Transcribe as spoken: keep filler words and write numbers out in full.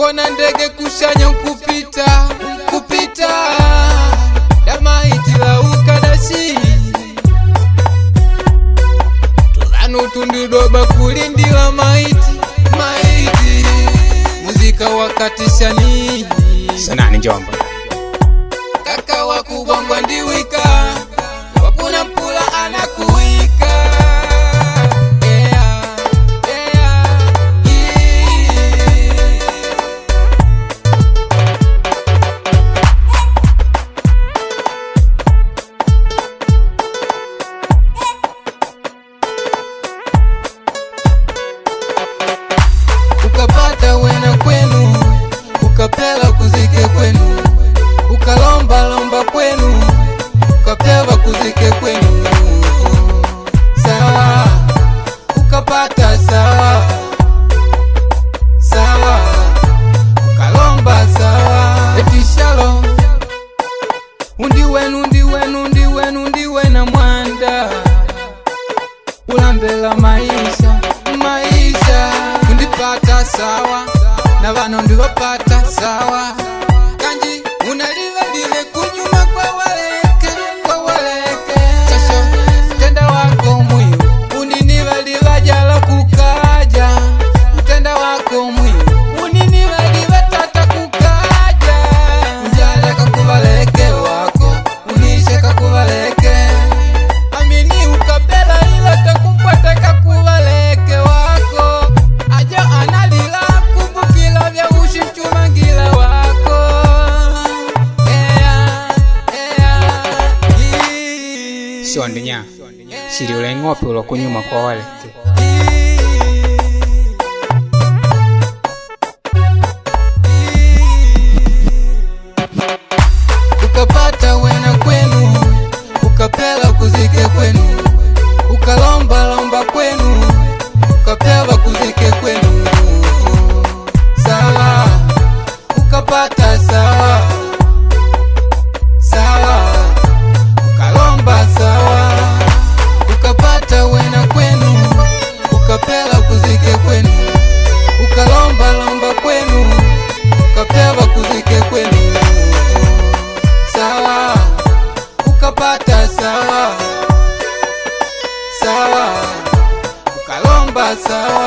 ukona ndege kushanya kupita kupita dama itila ukadashi tulanu tundudoba kulindila maiti maiti muzika wakatisha nini Sanani Njomba kaka wakubongwa ndiwika wakuna mpula anakuwika yeah, yeah, yeah. Ukapata wena kwenu ukapela kuzike kwenu ukalomba lomba kwenu ukapeva kuzike kwenu sawa ukapata sawa sawa ukalomba sawa etishalo undi wenu undi wenu undi wenu undi wena mwanda ulambela maisha maisha undipata sawa na vano ndiwapata sawa kanji unaliva dile kunyuma kwa waleke kwa waleke chasho utenda wako muyu uniniva liva jala kukaja utenda wako muyu uniniva liva tata kukaja unjale kakuvaleke wako unishe kakuvaleke amini ukapela ila takumpata kakuvaleke wako ajo analila kumbukila vya ushi mchumangila wako Sondinya Shiri ule ngopi ulo kunyuma kwa wale ukapata wena kwenu ukapela kuzike kwenu ukalomba lomba kwenu ukapela kuzike kwenu sawa ukapata sawa sawa ukalomba sawa ukapata wena kwenu ukapela kuzike kwenu ukalomba lomba kwenu ukapela kuzike kwenu sawa ukapata sawa sawa ukalomba sawa